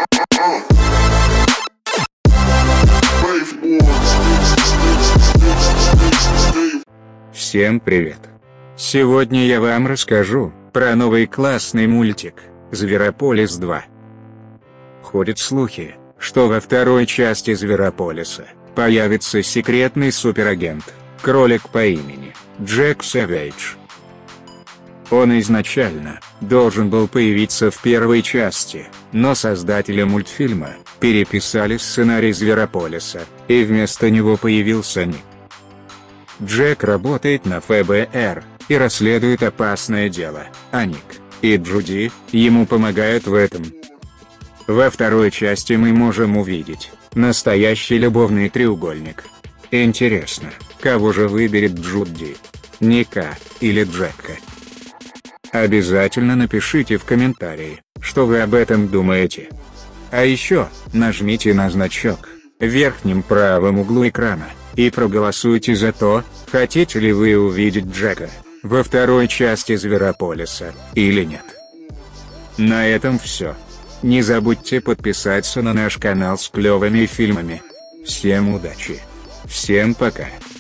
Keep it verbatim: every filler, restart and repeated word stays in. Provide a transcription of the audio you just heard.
Всем привет! Сегодня я вам расскажу про новый классный мультик «Зверополис два». Ходят слухи, что во второй части «Зверополиса» появится секретный суперагент, кролик по имени Джек Сэвидж. Он изначально должен был появиться в первой части, но создатели мультфильма переписали сценарий «Зверополиса», и вместо него появился Ник. Джек работает на эф бэ эр и расследует опасное дело, а Ник и Джуди ему помогают в этом. Во второй части мы можем увидеть настоящий любовный треугольник. Интересно, кого же выберет Джуди? Ника или Джека? Обязательно напишите в комментарии, что вы об этом думаете. А еще, нажмите на значок в верхнем правом углу экрана и проголосуйте за то, хотите ли вы увидеть Джека во второй части «Зверополиса» или нет. На этом все. Не забудьте подписаться на наш канал с клевыми фильмами. Всем удачи. Всем пока.